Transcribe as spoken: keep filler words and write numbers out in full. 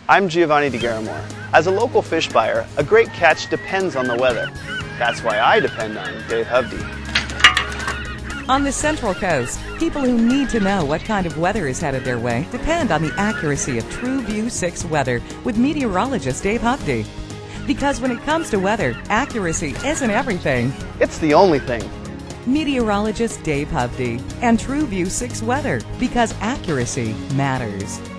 I'm Giovanni de Garamore. As a local fish buyer, a great catch depends on the weather. That's why I depend on Dave Hovde. On the Central Coast, people who need to know what kind of weather is headed their way depend on the accuracy of True View six weather with meteorologist Dave Hovde. Because when it comes to weather, accuracy isn't everything. It's the only thing. Meteorologist Dave Hovde and True View six weather, because accuracy matters.